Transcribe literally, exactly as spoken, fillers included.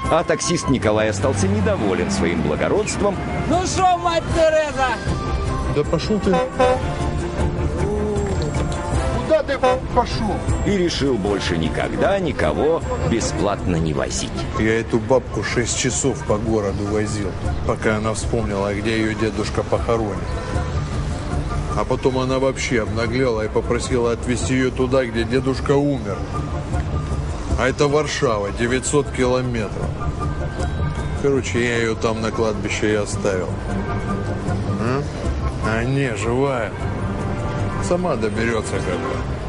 А таксист Николай остался недоволен своим благородством. Ну что, мать Тереза? Да пошел ты. Куда ты пошел? И решил больше никогда никого бесплатно не возить. Я эту бабку шесть часов по городу возил, пока она вспомнила, где ее дедушка похоронен. А потом она вообще обнаглела и попросила отвезти ее туда, где дедушка умер. А это Варшава, девятьсот километров. Короче, я ее там на кладбище и оставил. А, а не, живая. Сама доберется как-то.